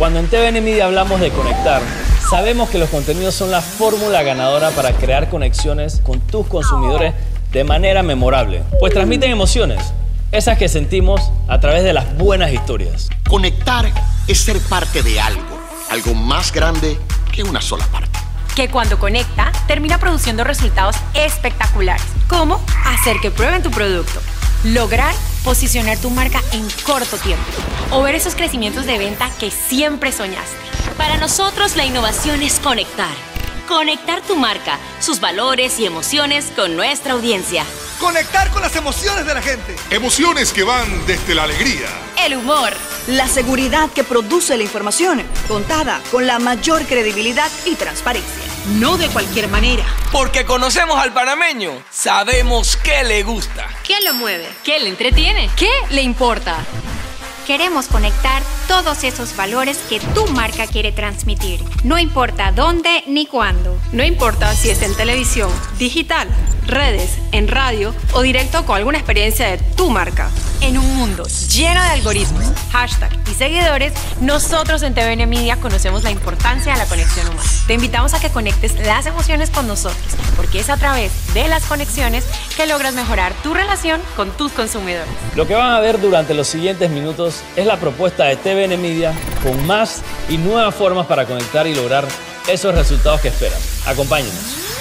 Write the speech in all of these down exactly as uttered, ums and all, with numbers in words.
Cuando en T V N Media hablamos de conectar, sabemos que los contenidos son la fórmula ganadora para crear conexiones con tus consumidores de manera memorable, pues transmiten emociones, esas que sentimos a través de las buenas historias. Conectar es ser parte de algo, algo más grande que una sola parte. Que cuando conecta, termina produciendo resultados espectaculares, como hacer que prueben tu producto, lograr posicionar tu marca en corto tiempo o ver esos crecimientos de venta que siempre soñaste. Para nosotros la innovación es conectar. Conectar tu marca, sus valores y emociones con nuestra audiencia. Conectar con las emociones de la gente. Emociones que van desde la alegría, el humor, la seguridad que produce la información, contada con la mayor credibilidad y transparencia. No de cualquier manera. Porque conocemos al panameño, sabemos qué le gusta. ¿Qué lo mueve? ¿Qué le entretiene? ¿Qué le importa? Queremos conectar todos esos valores que tu marca quiere transmitir. No importa dónde ni cuándo. No importa si es en televisión, digital, redes, en radio o directo con alguna experiencia de tu marca. En un mundo lleno de algoritmos, hashtags y seguidores, nosotros en T V N Media conocemos la importancia de la conexión humana. Te invitamos a que conectes las emociones con nosotros, porque es a través de las conexiones que logras mejorar tu relación con tus consumidores. Lo que van a ver durante los siguientes minutos es la propuesta de T V N Media con más y nuevas formas para conectar y lograr esos resultados que esperas. Acompáñenos.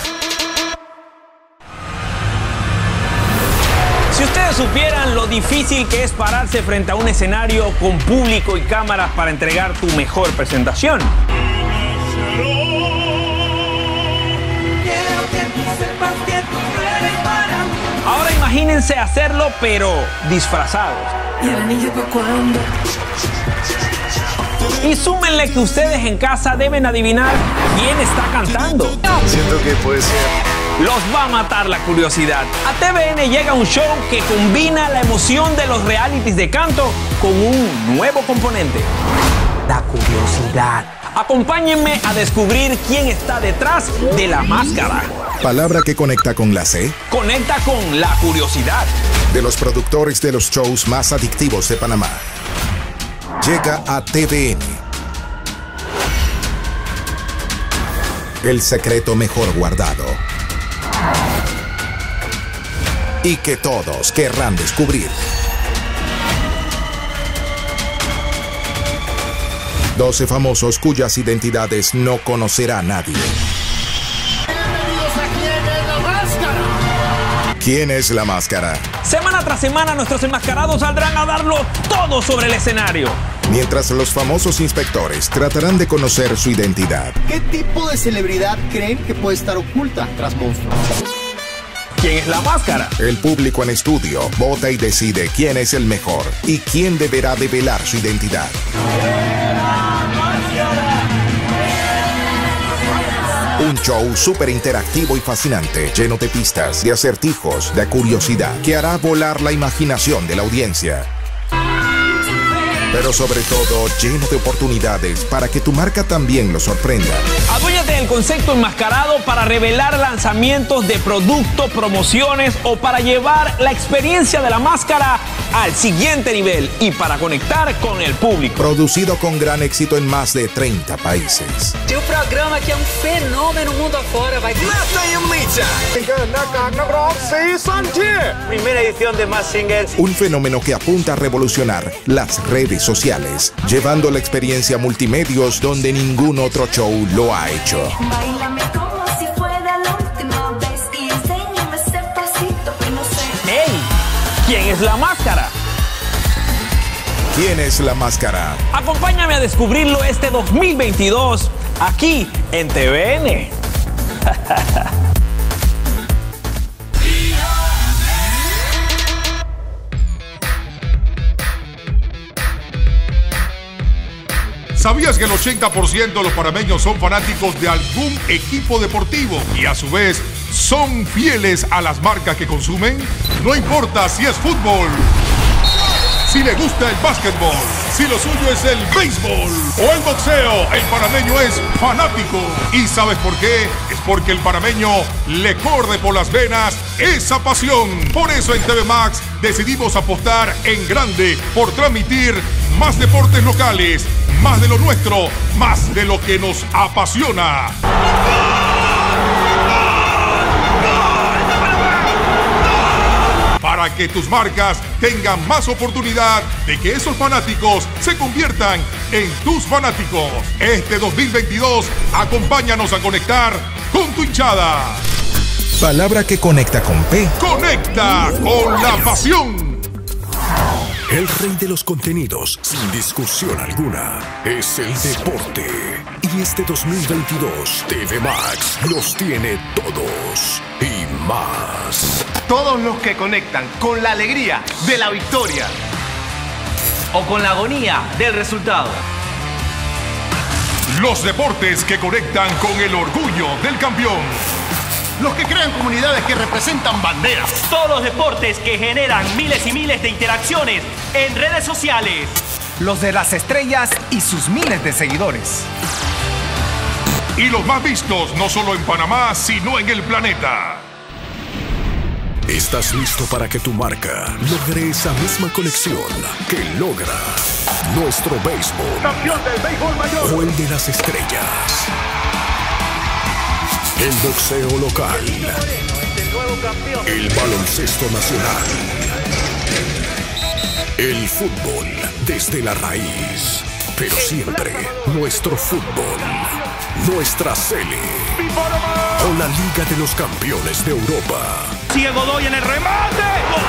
Si ustedes supieran lo difícil que es pararse frente a un escenario con público y cámaras para entregar tu mejor presentación. Ahora imagínense hacerlo, pero disfrazados. Y súmenle que ustedes en casa deben adivinar quién está cantando. Siento que puede ser. Los va a matar la curiosidad. A T V N llega un show que combina la emoción de los realities de canto con un nuevo componente: la curiosidad. Acompáñenme a descubrir quién está detrás de la máscara. Palabra que conecta con la C. Conecta con la curiosidad. De los productores de los shows más adictivos de Panamá. Llega a T V N. El secreto mejor guardado. Y que todos querrán descubrir. doce famosos cuyas identidades no conocerá nadie. ¿Quién es la máscara? Semana tras semana nuestros enmascarados saldrán a darlo todo sobre el escenario. Mientras los famosos inspectores tratarán de conocer su identidad. ¿Qué tipo de celebridad creen que puede estar oculta tras monstruos? ¿Quién es la máscara? El público en estudio vota y decide quién es el mejor y quién deberá develar su identidad. Un show súper interactivo y fascinante, lleno de pistas, de acertijos, de curiosidad, que hará volar la imaginación de la audiencia. Pero sobre todo, lleno de oportunidades para que tu marca también lo sorprenda. Adúéñate del concepto enmascarado para revelar lanzamientos de productos, promociones o para llevar la experiencia de la máscara al siguiente nivel y para conectar con el público. Producido con gran éxito en más de treinta países. De un programa que es un fenómeno mundo afuera. Vai... Primera edición de Masked Singer. Un fenómeno que apunta a revolucionar las redes sociales, llevando la experiencia a multimedios donde ningún otro show lo ha hecho. ¡Ey! ¿Quién es la máscara? ¿Quién es la máscara? Acompáñame a descubrirlo este dos mil veintidós aquí en T V N. ¿Sabías que el ochenta por ciento de los panameños son fanáticos de algún equipo deportivo y a su vez son fieles a las marcas que consumen? No importa si es fútbol, si le gusta el básquetbol, si lo suyo es el béisbol o el boxeo, el panameño es fanático. ¿Y sabes por qué? Es porque el panameño le corre por las venas esa pasión. Por eso en T V Max decidimos apostar en grande por transmitir más deportes locales, Más de lo nuestro, más de lo que nos apasiona. Para que tus marcas tengan más oportunidad de que esos fanáticos se conviertan en tus fanáticos. Este dos mil veintidós, acompáñanos a conectar con tu hinchada. Palabra que conecta con P. Conecta con la pasión. El rey de los contenidos, sin discusión alguna, es el deporte. Y este dos mil veintidós, T V Max los tiene todos y más. Todos los que conectan con la alegría de la victoria O con la agonía del resultado. Los deportes que conectan con el orgullo del campeón. Los que crean comunidades que representan banderas. Todos los deportes que generan miles y miles de interacciones en redes sociales. Los de las estrellas y sus miles de seguidores. Y los más vistos no solo en Panamá, sino en el planeta. ¿Estás listo para que tu marca logre esa misma conexión que logra nuestro béisbol? Campeón del béisbol mayor. O el de las estrellas. El boxeo local. El baloncesto nacional. El fútbol desde la raíz. Pero siempre nuestro fútbol. Nuestra Sele. O la Liga de los Campeones de Europa. Sigue Godoy en el remate.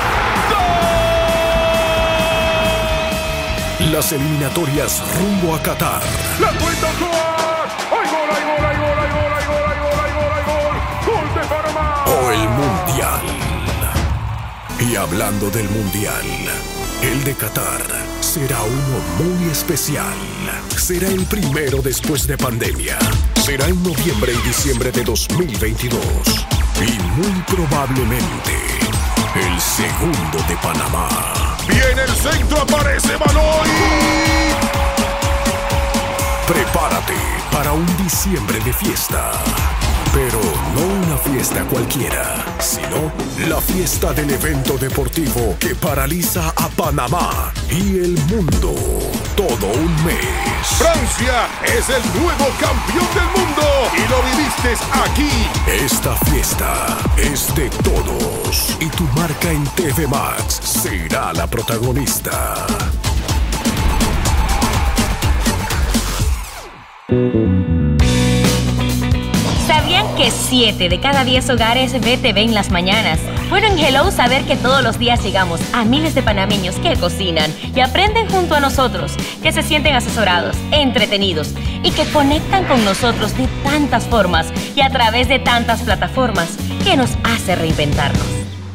¡Gol! Las eliminatorias rumbo a Qatar. ¡La cuenta atrás! ¡Hay gol, hay gol, hay gol, hay gol, hay gol, hay gol, hay gol, hay gol! ¡Gol de Panamá! O el Mundial. Y hablando del Mundial, el de Qatar será uno muy especial. Será el primero después de pandemia. Será en noviembre y diciembre de dos mil veintidós. Y muy probablemente el segundo de Panamá. Viene el centro, aparece Baloy. Prepárate para un diciembre de fiesta. Pero no una fiesta cualquiera, sino la fiesta del evento deportivo que paraliza a Panamá y el mundo todo un mes. Francia es el nuevo campeón del mundo y lo viviste aquí. Esta fiesta es de todos y tu marca en T V Max será la protagonista. ¿Sabían que siete de cada diez hogares ve T V en las mañanas? Bueno, en Hello saber que todos los días llegamos a miles de panameños que cocinan y aprenden junto a nosotros, que se sienten asesorados, entretenidos y que conectan con nosotros de tantas formas y a través de tantas plataformas que nos hace reinventarnos.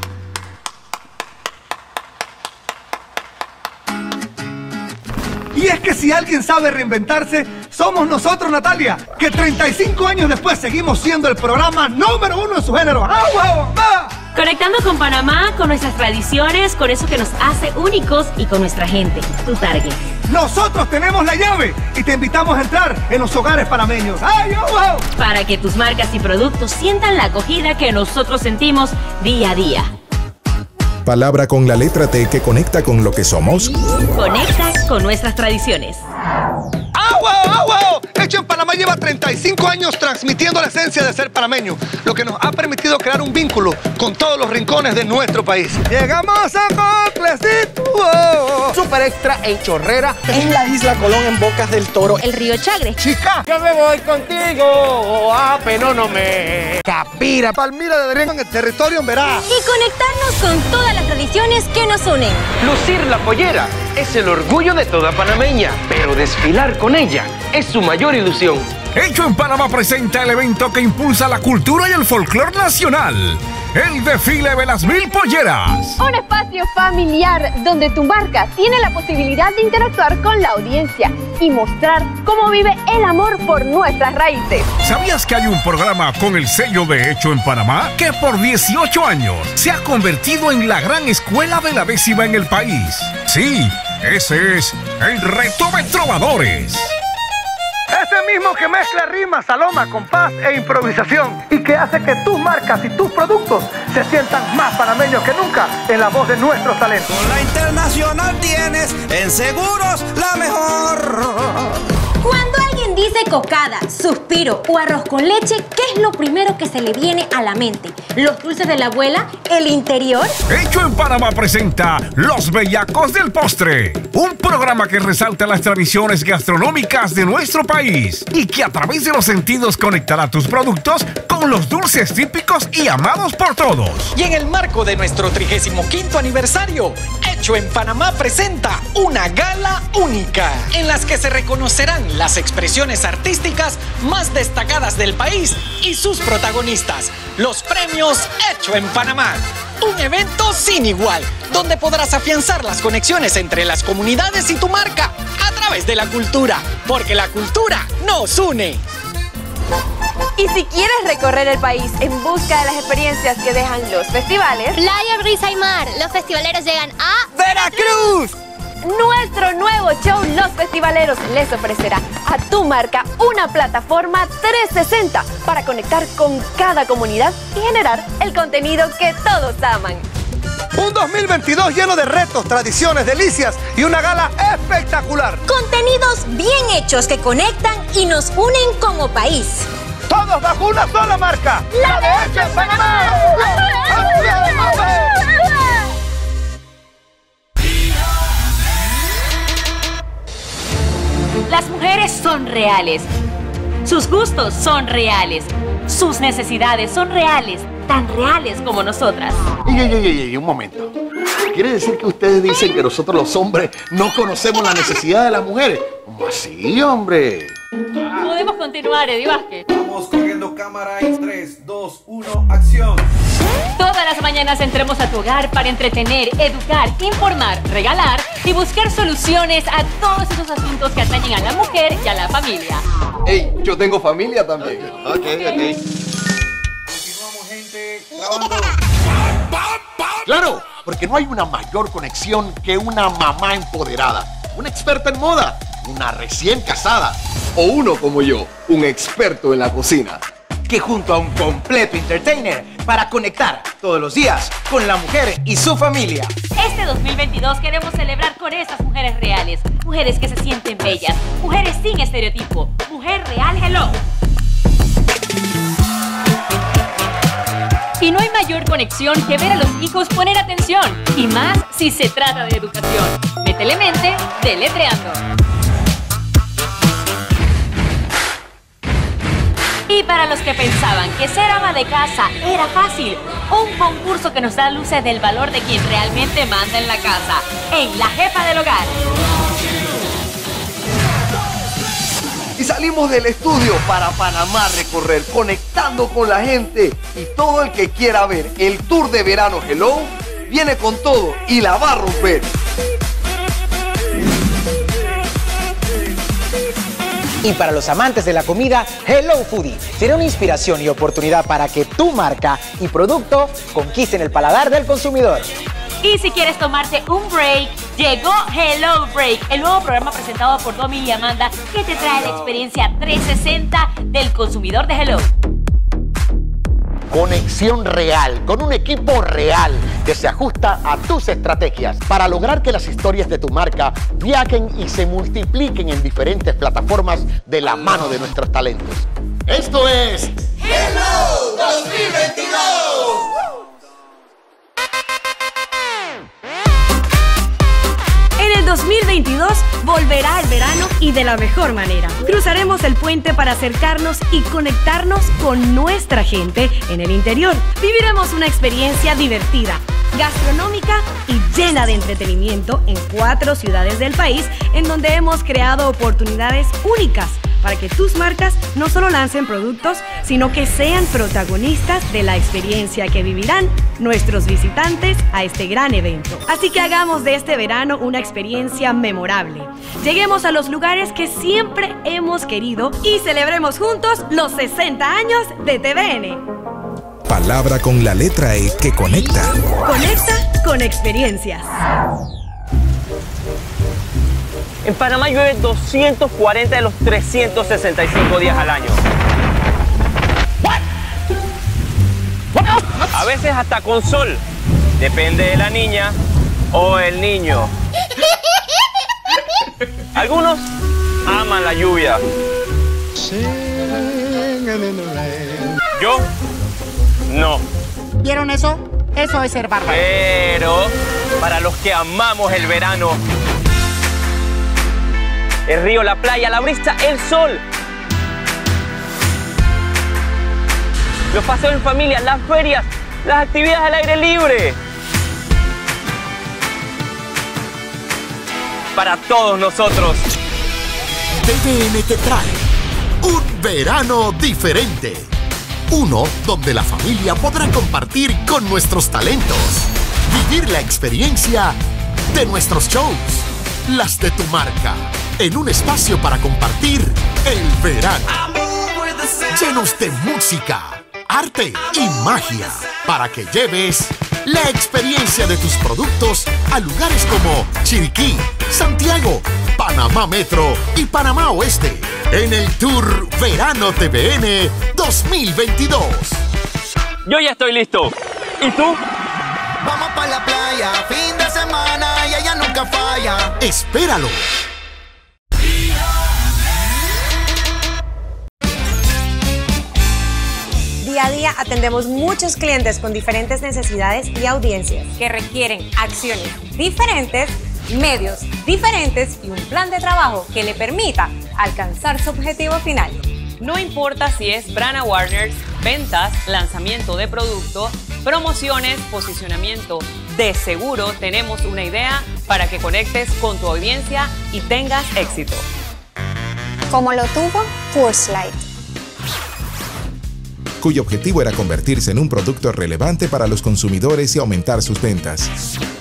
Y es que si alguien sabe reinventarse, somos nosotros, Natalia, que treinta y cinco años después seguimos siendo el programa número uno en su género. ¡Ah, wow! ¡Ah! Conectando con Panamá, con nuestras tradiciones, con eso que nos hace únicos y con nuestra gente, tu target. Nosotros tenemos la llave y te invitamos a entrar en los hogares panameños. ¡Ay, oh, wow! Para que tus marcas y productos sientan la acogida que nosotros sentimos día a día. Palabra con la letra T que conecta con lo que somos. Conecta con nuestras tradiciones. ¡Agua, agua! Hecho en Panamá lleva treinta y cinco años transmitiendo la esencia de ser panameño, lo que nos ha permitido crear un vínculo con todos los rincones de nuestro país. ¡Llegamos a Coclecito! Super Extra en Chorrera, en la Isla Colón, en Bocas del Toro, el Río Chagre. Chica, yo me voy contigo a Penónome. Capira, Palmira de Darién, en el territorio en Verá. Y conectarnos con todas las tradiciones que nos unen. Lucir la pollera es el orgullo de toda panameña, pero desfilar con ella es su mayor ilusión. Hecho en Panamá presenta el evento que impulsa la cultura y el folclor nacional. El desfile de las mil polleras. Un espacio familiar donde tu marca tiene la posibilidad de interactuar con la audiencia y mostrar cómo vive el amor por nuestras raíces. ¿Sabías que hay un programa con el sello de Hecho en Panamá que por dieciocho años se ha convertido en la gran escuela de la décima en el país? Sí, ese es el Reto de Trovadores. Ese mismo que mezcla rimas, saloma, compás e improvisación y que hace que tus marcas y tus productos se sientan más panameños que nunca. nunca en la voz de nuestros talentos. Con la Internacional tienes en seguros la mejor. Cuando alguien dice cocada, suspiro o arroz con leche, ¿qué es lo primero que se le viene a la mente? ¿Los dulces de la abuela? ¿El interior? Hecho en Panamá presenta Los Bellacos del Postre, un programa que resalta las tradiciones gastronómicas de nuestro país y que a través de los sentidos conectará tus productos con los dulces típicos y amados por todos. Y en el marco de nuestro trigésimo quinto aniversario, Hecho en Panamá presenta una gala única en las que se reconocerán las expresiones artísticas más destacadas del país y sus protagonistas, los premios Hecho en Panamá. Un evento sin igual, donde podrás afianzar las conexiones entre las comunidades y tu marca a través de la cultura, porque la cultura nos une. Y si quieres recorrer el país en busca de las experiencias que dejan los festivales, Playa, brisa y mar, los festivaleros llegan a ¡Veracruz! Nuestro nuevo show Los Festivaleros les ofrecerá a tu marca una plataforma trescientos sesenta para conectar con cada comunidad y generar el contenido que todos aman. Un dos mil veintidós lleno de retos, tradiciones, delicias y una gala espectacular. Contenidos bien hechos que conectan y nos unen como país. Todos bajo una sola marca. ¡La de Hecho en Panamá! Las mujeres son reales. Sus gustos son reales. Sus necesidades son reales. Tan reales como nosotras. Ey, ey, ey, ey, un momento. ¿Quiere decir que ustedes dicen que nosotros los hombres no conocemos la necesidad de las mujeres? ¿Cómo así, hombre? Podemos continuar, Eddie Vázquez. Vamos cogiendo cámara en tres, dos, uno, acción. Todas las mañanas entremos a tu hogar para entretener, educar, informar, regalar y buscar soluciones a todos esos asuntos que atañen a la mujer y a la familia. Ey, yo tengo familia también. Ok, ok. Continuamos, gente, grabando. Claro, porque no hay una mayor conexión que una mamá empoderada, una experta en moda, una recién casada O uno como yo, un experto en la cocina, que junto a un completo entertainer para conectar todos los días con la mujer y su familia. Este dos mil veintidós queremos celebrar con esas mujeres reales, mujeres que se sienten bellas, mujeres sin estereotipo, mujer real, hello. Y no hay mayor conexión que ver a los hijos poner atención, y más si se trata de educación. Métele mente, deletreando. Y para los que pensaban que ser ama de casa era fácil, un concurso que nos da luces del valor de quien realmente manda en la casa, en La Jefa del Hogar. y salimos del estudio para Panamá a recorrer, conectando con la gente. Y todo el que quiera ver el tour de verano Hello, viene con todo y la va a romper. Y para los amantes de la comida, Hello Foodie será una inspiración y oportunidad para que tu marca y producto conquisten el paladar del consumidor. Y si quieres tomarte un break, llegó Hello Break, el nuevo programa presentado por Domi y Amanda que te trae la experiencia trescientos sesenta del consumidor de Hello. Conexión real, con un equipo real que se ajusta a tus estrategias para lograr que las historias de tu marca viajen y se multipliquen en diferentes plataformas de la mano de nuestros talentos. Esto es Hello dos mil veintidós. En el dos mil veintidós volverá el verano y de la mejor manera. Cruzaremos el puente para acercarnos y conectarnos con nuestra gente en el interior. Viviremos una experiencia divertida, gastronómica y llena de entretenimiento en cuatro ciudades del país, en donde hemos creado oportunidades únicas para que tus marcas no solo lancen productos, sino que sean protagonistas de la experiencia que vivirán nuestros visitantes a este gran evento. Así que hagamos de este verano una experiencia memorable. Lleguemos a los lugares que siempre hemos querido y celebremos juntos los sesenta años de T V N. Palabra con la letra E que conecta. Conecta con experiencias. En Panamá llueve doscientos cuarenta de los trescientos sesenta y cinco días al año. A veces hasta con sol. Depende de la niña o el niño. Algunos aman la lluvia. Yo, no. ¿Vieron eso? Eso es ser bárbaro. Pero para los que amamos el verano, el río, la playa, la brisa, el sol, los paseos en familia, las ferias, las actividades al aire libre. Para todos nosotros. T V N te trae un verano diferente. Uno donde la familia podrá compartir con nuestros talentos, vivir la experiencia de nuestros shows, las de tu marca, en un espacio para compartir el verano. Llenos de música, arte y magia, para que lleves la experiencia de tus productos a lugares como Chiriquí, Santiago, Panamá Metro y Panamá Oeste, en el Tour Verano T V N dos mil veintidós. Yo ya estoy listo. ¿Y tú? Vamos para la playa, fin de semana y ella nunca falla. Espéralo. Día a día atendemos muchos clientes con diferentes necesidades y audiencias que requieren acciones diferentes, medios diferentes y un plan de trabajo que le permita alcanzar su objetivo final. No importa si es brand awareness, ventas, lanzamiento de producto, promociones, posicionamiento, de seguro tenemos una idea para que conectes con tu audiencia y tengas éxito. Como lo tuvo Pulse Light, cuyo objetivo era convertirse en un producto relevante para los consumidores y aumentar sus ventas.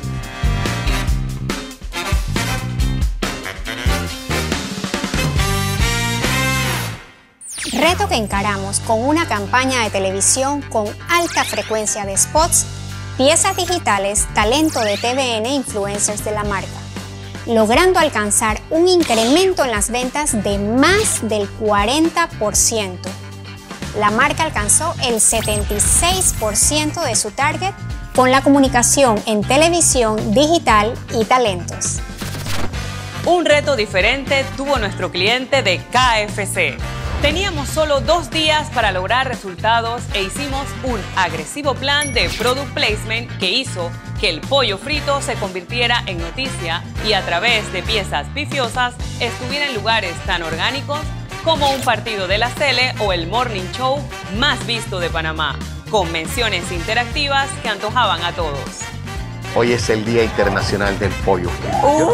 reto que encaramos con una campaña de televisión con alta frecuencia de spots, piezas digitales, talento de T V N e influencers de la marca, logrando alcanzar un incremento en las ventas de más del cuarenta por ciento. La marca alcanzó el setenta y seis por ciento de su target con la comunicación en televisión, digital y talentos. Un reto diferente tuvo nuestro cliente de K F C. Teníamos solo dos días para lograr resultados e hicimos un agresivo plan de product placement que hizo que el pollo frito se convirtiera en noticia y a través de piezas pifiosas estuviera en lugares tan orgánicos como un partido de la tele o el morning show más visto de Panamá, con menciones interactivas que antojaban a todos. Hoy es el Día Internacional del Pollo Frito. Uh.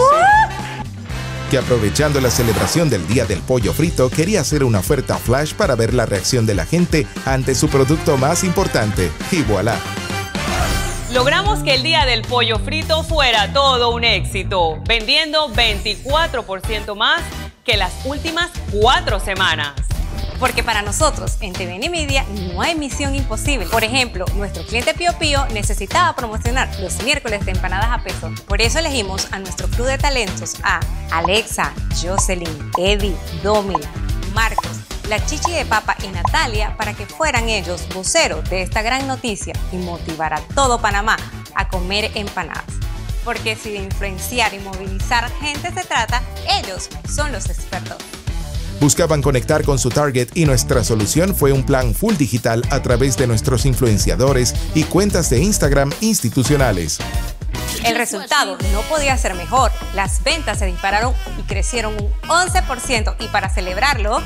Que aprovechando la celebración del Día del Pollo Frito, quería hacer una oferta flash para ver la reacción de la gente ante su producto más importante. Y voilà. Logramos que el Día del Pollo Frito fuera todo un éxito, vendiendo veinticuatro por ciento más que las últimas cuatro semanas. Porque para nosotros en T V N Media no hay misión imposible. Por ejemplo, nuestro cliente Pío Pío necesitaba promocionar los miércoles de empanadas a peso. Por eso elegimos a nuestro crew de talentos, a Alexa, Jocelyn, Eddie, Domi, Marcos, la Chichi de Papa y Natalia para que fueran ellos voceros de esta gran noticia y motivar a todo Panamá a comer empanadas. Porque si de influenciar y movilizar gente se trata, ellos son los expertos. Buscaban conectar con su target y nuestra solución fue un plan full digital a través de nuestros influenciadores y cuentas de Instagram institucionales. El resultado no podía ser mejor. Las ventas se dispararon y crecieron un once por ciento y para celebrarlo,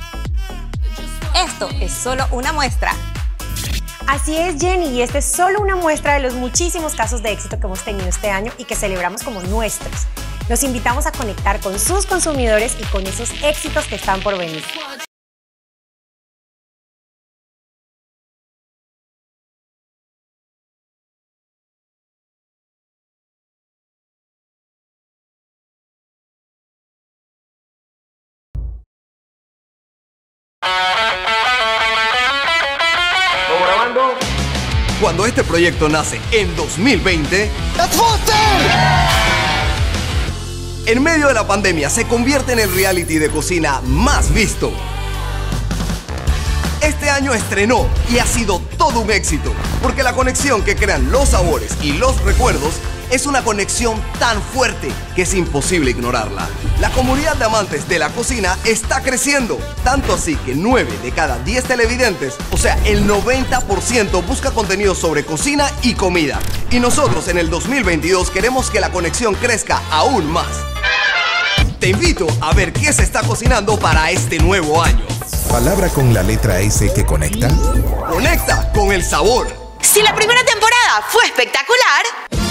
esto es solo una muestra. Así es, Jenny, y esta es solo una muestra de los muchísimos casos de éxito que hemos tenido este año y que celebramos como nuestros. Los invitamos a conectar con sus consumidores y con esos éxitos que están por venir. Grabando. Cuando este proyecto nace en dos mil veinte, en medio de la pandemia se convierte en el reality de cocina más visto. Este año estrenó y ha sido todo un éxito, porque la conexión que crean los sabores y los recuerdos es una conexión tan fuerte que es imposible ignorarla. La comunidad de amantes de la cocina está creciendo, tanto así que nueve de cada diez televidentes, o sea, el noventa por ciento, busca contenido sobre cocina y comida. Y nosotros en el dos mil veintidós queremos que la conexión crezca aún más. Te invito a ver qué se está cocinando para este nuevo año. Palabra con la letra S que conecta. Conecta con el sabor. Si la primera temporada fue espectacular,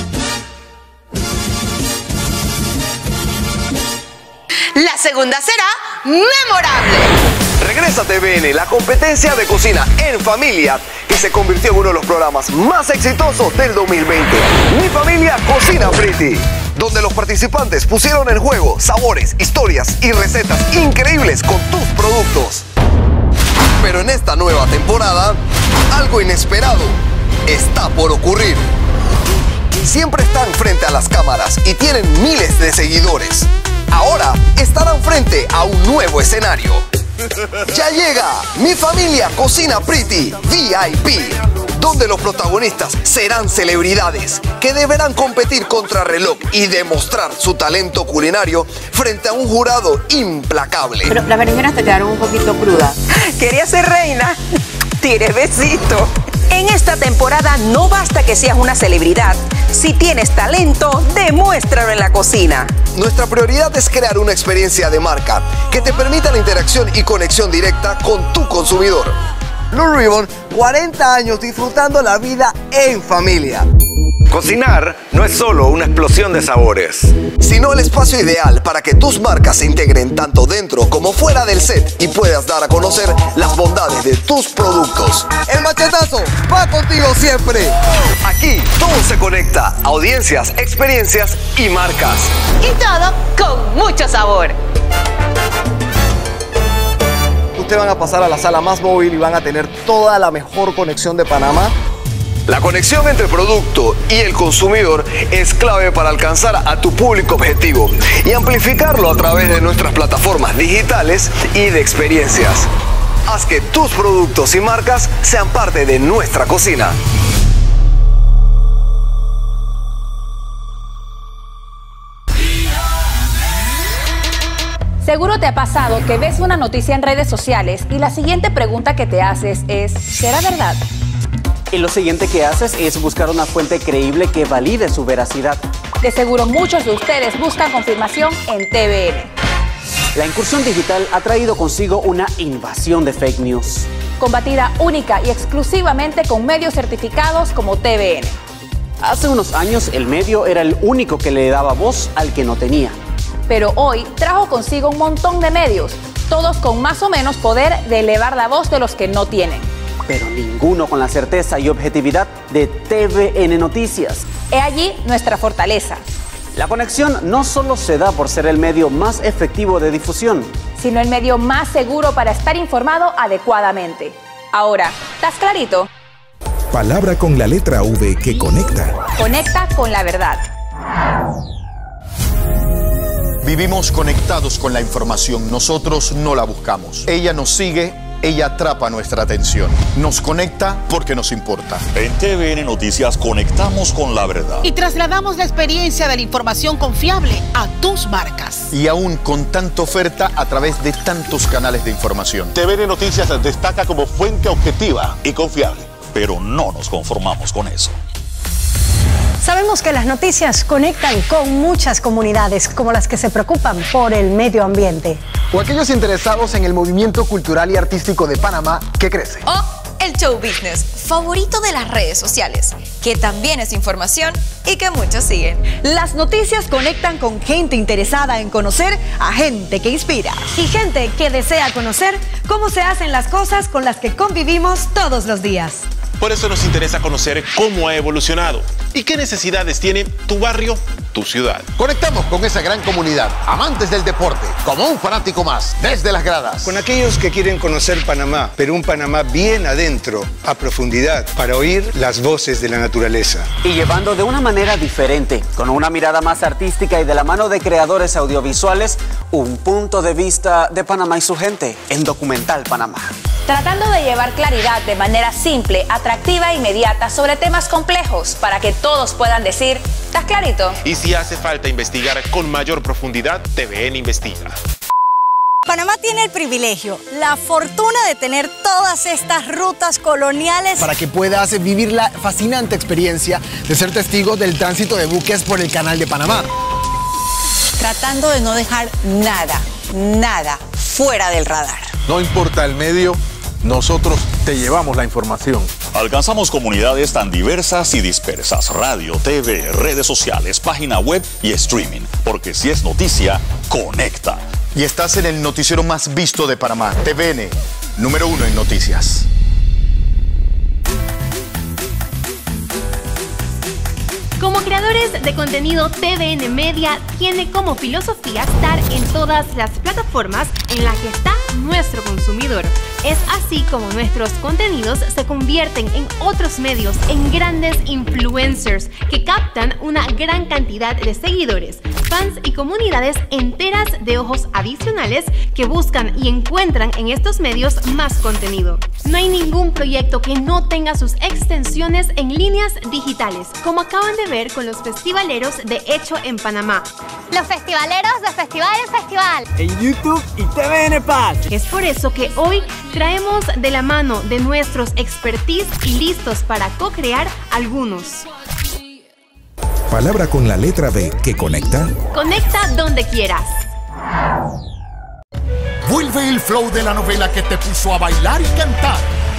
la segunda será memorable. Regresa a T V N, la competencia de cocina en familia, que se convirtió en uno de los programas más exitosos del dos mil veinte. Mi familia cocina Pretty, donde los participantes pusieron en juego sabores, historias y recetas increíbles con tus productos. Pero en esta nueva temporada, algo inesperado está por ocurrir. Siempre están frente a las cámaras y tienen miles de seguidores. Ahora estarán frente a un nuevo escenario. Ya llega Mi Familia Cocina Pretty V I P, donde los protagonistas serán celebridades que deberán competir contra reloj y demostrar su talento culinario frente a un jurado implacable. Pero las berenjenas te quedaron un poquito crudas. Quería ser reina, tire besito. En esta temporada no basta que seas una celebridad. Si tienes talento, demuéstralo en la cocina. Nuestra prioridad es crear una experiencia de marca que te permita la interacción y conexión directa con tu consumidor. Blue Ribbon, cuarenta años disfrutando la vida en familia. Cocinar no es solo una explosión de sabores, sino el espacio ideal para que tus marcas se integren tanto dentro como fuera del set y puedas dar a conocer las bondades de tus productos. El machetazo va contigo siempre. Aquí todo se conecta, audiencias, experiencias y marcas. Y todo con mucho sabor. Ustedes van a pasar a la sala más móvil y van a tener toda la mejor conexión de Panamá. La conexión entre el producto y el consumidor es clave para alcanzar a tu público objetivo y amplificarlo a través de nuestras plataformas digitales y de experiencias. Haz que tus productos y marcas sean parte de nuestra cocina. Seguro te ha pasado que ves una noticia en redes sociales y la siguiente pregunta que te haces es, ¿será verdad? Y lo siguiente que haces es buscar una fuente creíble que valide su veracidad. De seguro muchos de ustedes buscan confirmación en T V N. La incursión digital ha traído consigo una invasión de fake news, combatida única y exclusivamente con medios certificados como T V N. Hace unos años el medio era el único que le daba voz al que no tenía. Pero hoy trajo consigo un montón de medios, todos con más o menos poder de elevar la voz de los que no tienen. Pero ninguno con la certeza y objetividad de T V N Noticias. He allí nuestra fortaleza. La conexión no solo se da por ser el medio más efectivo de difusión, sino el medio más seguro para estar informado adecuadamente. Ahora, ¿estás clarito? Palabra con la letra V que conecta. Conecta con la verdad. Vivimos conectados con la información, nosotros no la buscamos. Ella nos sigue, ella atrapa nuestra atención. Nos conecta porque nos importa. En T V N Noticias conectamos con la verdad. Y trasladamos la experiencia de la información confiable a tus marcas. Y aún con tanta oferta a través de tantos canales de información. T V N Noticias destaca como fuente objetiva y confiable. Pero no nos conformamos con eso. Sabemos que las noticias conectan con muchas comunidades, como las que se preocupan por el medio ambiente. O aquellos interesados en el movimiento cultural y artístico de Panamá que crece. O el show business, favorito de las redes sociales, que también es información y que muchos siguen. Las noticias conectan con gente interesada en conocer a gente que inspira. Y gente que desea conocer cómo se hacen las cosas con las que convivimos todos los días. Por eso nos interesa conocer cómo ha evolucionado y qué necesidades tiene tu barrio tu ciudad. Conectamos con esa gran comunidad, amantes del deporte, como un fanático más, desde las gradas. Con aquellos que quieren conocer Panamá, pero un Panamá bien adentro, a profundidad, para oír las voces de la naturaleza. Y llevando de una manera diferente, con una mirada más artística y de la mano de creadores audiovisuales, un punto de vista de Panamá y su gente en Documental Panamá. Tratando de llevar claridad de manera simple, atractiva e inmediata sobre temas complejos para que todos puedan decir, ¿estás clarito? Y si hace falta investigar con mayor profundidad, T V N investiga. Panamá tiene el privilegio, la fortuna de tener todas estas rutas coloniales para que puedas vivir la fascinante experiencia de ser testigo del tránsito de buques por el Canal de Panamá. Tratando de no dejar nada, nada fuera del radar. No importa el medio, nosotros te llevamos la información. Alcanzamos comunidades tan diversas y dispersas: radio, T V, redes sociales, página web y streaming. Porque si es noticia, conecta. Y estás en el noticiero más visto de Panamá, T V N, número uno en noticias. Como creadores de contenido, T V N Media tiene como filosofía estar en todas las plataformas en las que está nuestro consumidor. Es así como nuestros contenidos se convierten en otros medios, en grandes influencers que captan una gran cantidad de seguidores, fans y comunidades enteras de ojos adicionales que buscan y encuentran en estos medios más contenido. No hay ningún proyecto que no tenga sus extensiones en líneas digitales, como acaban de ver con los festivaleros de Hecho en Panamá. Los festivaleros de Festival en Festival. En YouTube y T V N Paz. Es por eso que hoy traemos de la mano de nuestros expertise y listos para co-crear algunos. Palabra con la letra B que conecta. Conecta donde quieras. Vuelve el flow de la novela que te puso a bailar y cantar.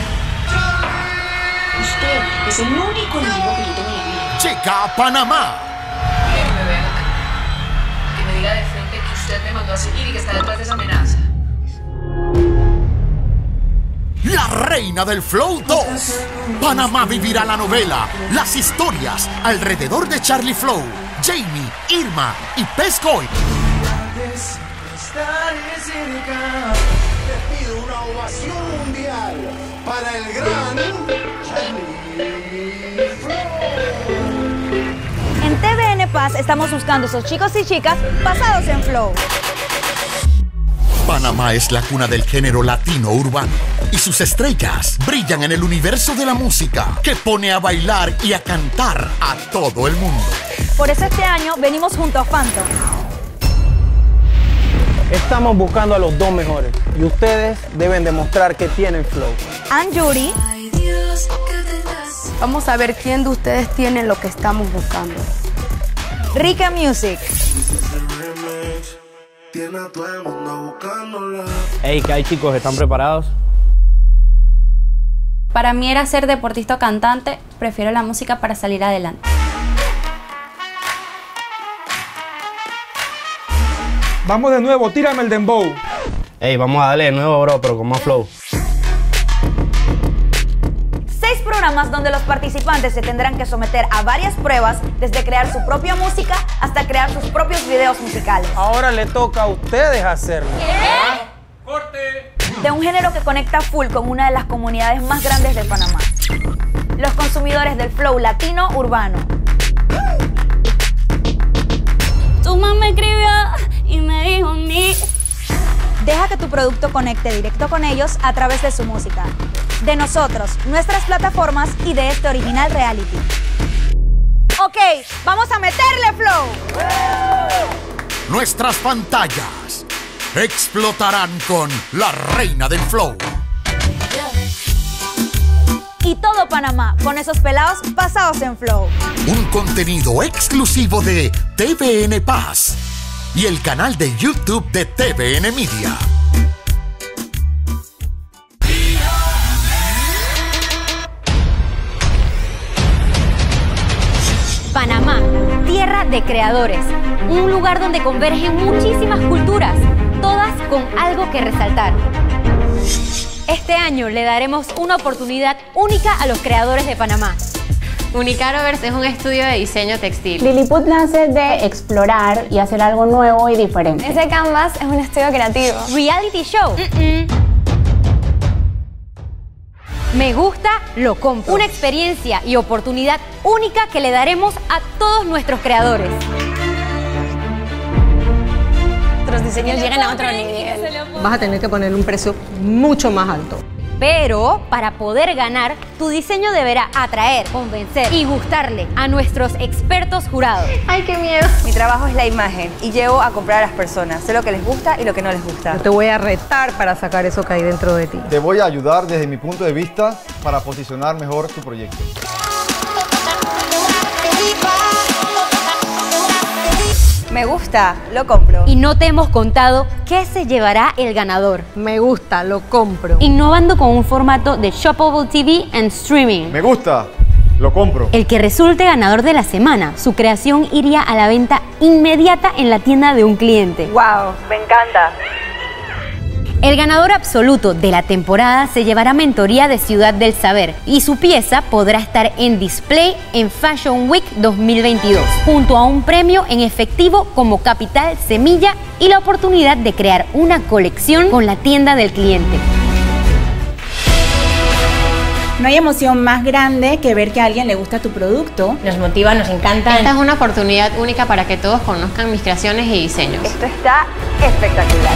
Usted es el único enemigo que yo tengo en la vida. Llega a Panamá. Déjeme ver acá. Que me diga de frente que usted me mandó a seguir y que está detrás de esa amenaza. La reina del Flow dos. Panamá vivirá la novela, las historias alrededor de Charlie Flow, Jamie, Irma y Pescoy. Te pido una ovación mundial para el gran Charlie Flow. En T V N Paz estamos buscando esos chicos y chicas pasados en Flow. Panamá es la cuna del género latino urbano y sus estrellas brillan en el universo de la música que pone a bailar y a cantar a todo el mundo. Por eso este año venimos junto a Phantom. Estamos buscando a los dos mejores y ustedes deben demostrar que tienen flow. And Yuri. Vamos a ver quién de ustedes tiene lo que estamos buscando. Rica Music. Hey, ¿qué hay, chicos? ¿Están preparados? Para mí era ser deportista o cantante, prefiero la música para salir adelante. Vamos de nuevo, tírame el dembow. Hey, vamos a darle de nuevo, bro, pero con más flow. Seis programas donde los participantes se tendrán que someter a varias pruebas, desde crear su propia música hasta crear sus propios videos musicales. Ahora le toca a ustedes hacerlo. ¿Qué? ¡Corte! De un género que conecta full con una de las comunidades más grandes de Panamá. Los consumidores del flow latino urbano. Tu mamá me escribió y me dijo ni... Deja que tu producto conecte directo con ellos a través de su música. De nosotros, nuestras plataformas y de este original reality. Ok, vamos a meterle flow. Nuestras pantallas explotarán con la reina del flow. Y todo Panamá con esos pelados pasados en flow. Un contenido exclusivo de T V N Paz y el canal de YouTube de T V N Media. Panamá, tierra de creadores, un lugar donde convergen muchísimas culturas, todas con algo que resaltar. Este año le daremos una oportunidad única a los creadores de Panamá. Unicarovers es un estudio de diseño textil. Lilliput nace de explorar y hacer algo nuevo y diferente. Ese Canvas es un estudio creativo. Reality show. Mm-mm. Me gusta, lo compro. Una experiencia y oportunidad única que le daremos a todos nuestros creadores. Nuestros diseños llegan a otro nivel. Vas a tener que poner un precio mucho más alto. Pero para poder ganar, tu diseño deberá atraer, convencer y gustarle a nuestros expertos jurados. ¡Ay, qué miedo! Mi trabajo es la imagen y llevo a comprar a las personas. Sé lo que les gusta y lo que no les gusta. Yo te voy a retar para sacar eso que hay dentro de ti. Te voy a ayudar desde mi punto de vista para posicionar mejor tu proyecto. Me gusta, lo compro. Y no te hemos contado qué se llevará el ganador. Me gusta, lo compro. Innovando con un formato de Shoppable T V and streaming. Me gusta, lo compro. El que resulte ganador de la semana, su creación iría a la venta inmediata en la tienda de un cliente. ¡Wow! Me encanta. El ganador absoluto de la temporada se llevará mentoría de Ciudad del Saber y su pieza podrá estar en display en Fashion Week dos mil veintidós, junto a un premio en efectivo como capital semilla y la oportunidad de crear una colección con la tienda del cliente. No hay emoción más grande que ver que a alguien le gusta tu producto. Nos motiva, nos encanta. Esta es una oportunidad única para que todos conozcan mis creaciones y diseños. Esto está espectacular.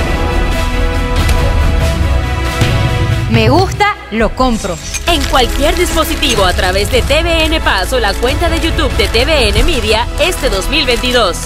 Me gusta, lo compro. En cualquier dispositivo a través de T V N Paz o la cuenta de YouTube de T V N Media este dos mil veintidós.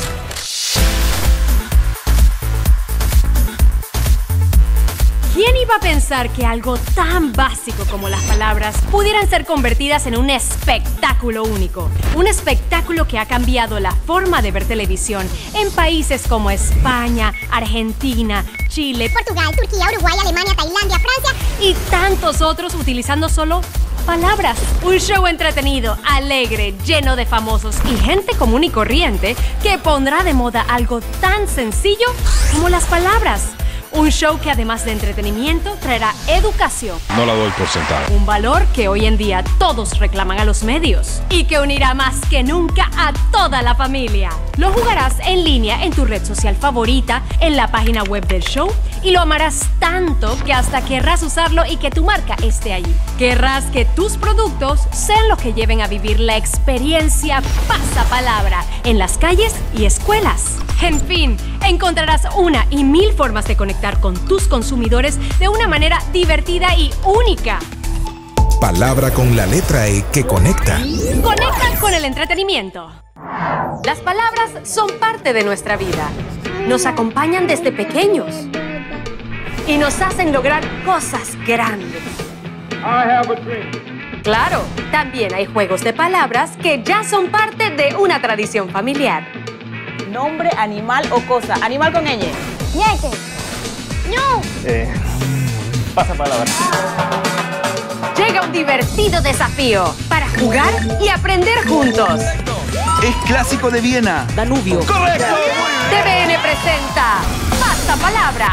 ¿Quién iba a pensar que algo tan básico como las palabras pudieran ser convertidas en un espectáculo único? Un espectáculo que ha cambiado la forma de ver televisión en países como España, Argentina, Chile, Portugal, Turquía, Uruguay, Alemania, Tailandia, Francia y tantos otros utilizando solo palabras. Un show entretenido, alegre, lleno de famosos y gente común y corriente que pondrá de moda algo tan sencillo como las palabras. Un show que además de entretenimiento traerá educación. No la doy por sentada. Un valor que hoy en día todos reclaman a los medios y que unirá más que nunca a toda la familia. Lo jugarás en línea en tu red social favorita, en la página web del show y lo amarás tanto que hasta querrás usarlo y que tu marca esté allí. Querrás que tus productos sean los que lleven a vivir la experiencia pasapalabra en las calles y escuelas. En fin, encontrarás una y mil formas de conectar con tus consumidores de una manera divertida y única. Palabra con la letra E que conecta. Conecta con el entretenimiento. Las palabras son parte de nuestra vida. Nos acompañan desde pequeños y nos hacen lograr cosas grandes. I have a dream. Claro, también hay juegos de palabras que ya son parte de una tradición familiar. Nombre, animal o cosa. Animal con ñ. Ñeque. No. Eh, pasa palabra. Llega un divertido desafío para jugar y aprender juntos. Es clásico de Viena. Danubio. ¡Correcto! T V N presenta Pasapalabra.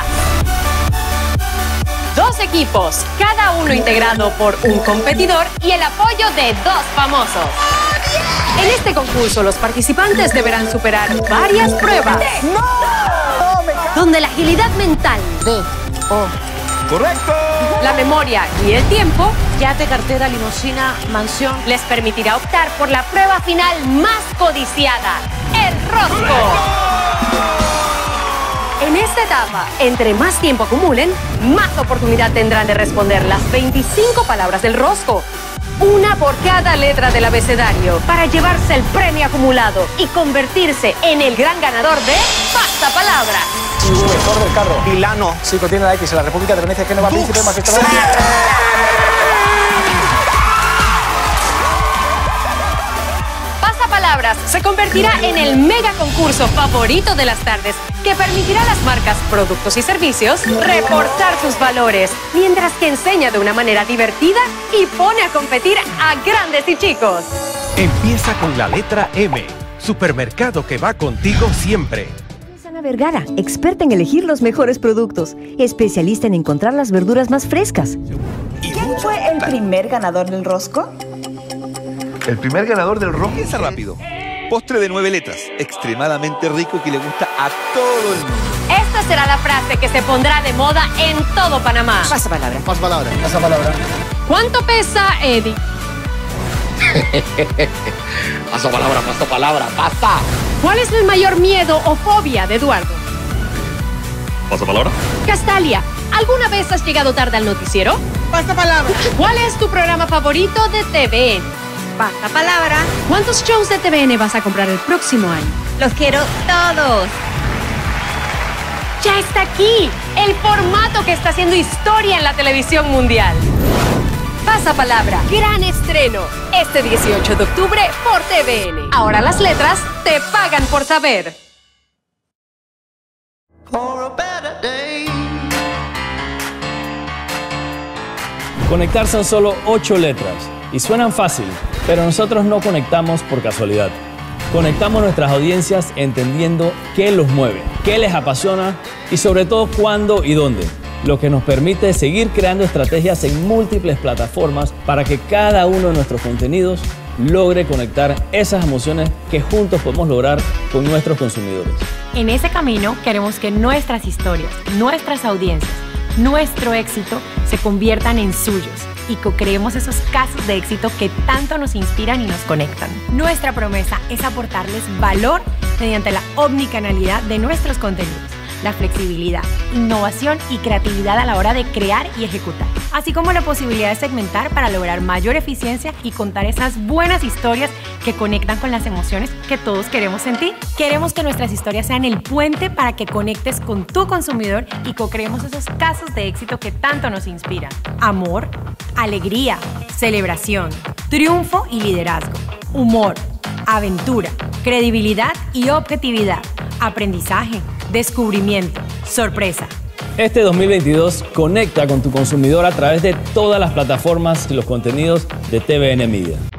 Dos equipos, cada uno integrado por un competidor y el apoyo de dos famosos. En este concurso, los participantes deberán superar varias pruebas. ¡No! Donde la agilidad mental, D, O. ¡Correcto! la memoria y el tiempo, yate, cartera, limusina, mansión, les permitirá optar por la prueba final más codiciada, el rosco. En esta etapa, entre más tiempo acumulen, más oportunidad tendrán de responder las veinticinco palabras del rosco. Una por cada letra del abecedario para llevarse el premio acumulado y convertirse en el gran ganador de Pasapalabra. Inspector del carro. Milano. Sí, contiene la X en la República de Venecia, Génova, Príncipe, Magistrado. Pasapalabras se convertirá en el mega concurso favorito de las tardes que permitirá a las marcas, productos y servicios reportar sus valores, mientras que enseña de una manera divertida y pone a competir a grandes y chicos. Empieza con la letra M. Supermercado que va contigo siempre. Ana Vergara, experta en elegir los mejores productos, especialista en encontrar las verduras más frescas. ¿Quién fue el primer ganador del rosco? El primer ganador del Rock. Piensa rápido. Postre de nueve letras, extremadamente rico y que le gusta a todo el mundo. Esta será la frase que se pondrá de moda en todo Panamá. Pasa palabra. Pasa palabra. Pasa palabra. ¿Cuánto pesa Eddie? Paso palabra, paso palabra, pasa. ¿Cuál es el mayor miedo o fobia de Eduardo? Paso palabra. Castalia, ¿alguna vez has llegado tarde al noticiero? Pasa palabra. ¿Cuál es tu programa favorito de T V N? Pasa palabra. ¿Cuántos shows de T V N vas a comprar el próximo año? Los quiero todos. Ya está aquí, el formato que está haciendo historia en la televisión mundial. Pasapalabra, gran estreno, este dieciocho de octubre por T V N. Ahora las letras te pagan por saber. Conectar son solo ocho letras y suenan fácil, pero nosotros no conectamos por casualidad. Conectamos nuestras audiencias entendiendo qué los mueve, qué les apasiona y sobre todo cuándo y dónde. Lo que nos permite seguir creando estrategias en múltiples plataformas para que cada uno de nuestros contenidos logre conectar esas emociones que juntos podemos lograr con nuestros consumidores. En ese camino queremos que nuestras historias, nuestras audiencias, nuestro éxito se conviertan en suyos y co-creemos esos casos de éxito que tanto nos inspiran y nos conectan. Nuestra promesa es aportarles valor mediante la omnicanalidad de nuestros contenidos, la flexibilidad, innovación y creatividad a la hora de crear y ejecutar, así como la posibilidad de segmentar para lograr mayor eficiencia y contar esas buenas historias que conectan con las emociones que todos queremos sentir. Queremos que nuestras historias sean el puente para que conectes con tu consumidor y co-creemos esos casos de éxito que tanto nos inspiran. Amor, alegría, celebración, triunfo y liderazgo, humor, aventura, credibilidad y objetividad, aprendizaje, descubrimiento, sorpresa. Este dos mil veintidós conecta con tu consumidor a través de todas las plataformas y los contenidos de T V N Media.